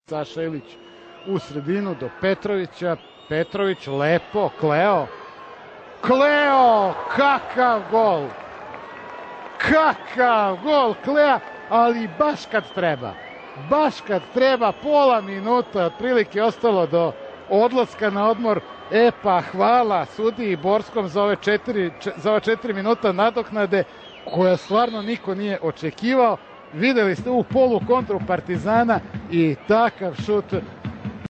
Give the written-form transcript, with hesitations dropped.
Saša Ilić u sredinu do Petrovića. Petrović lepo, Kleo, kakav gol! Kakav gol Klea, ali baš kad treba, pola minuta otprilike ostalo do odlaska na odmor. E pa hvala sudiji Borskom za ova 4 minuta nadoknade koja stvarno niko nije očekivao. Videli ste u polu kontru Partizana i takav šut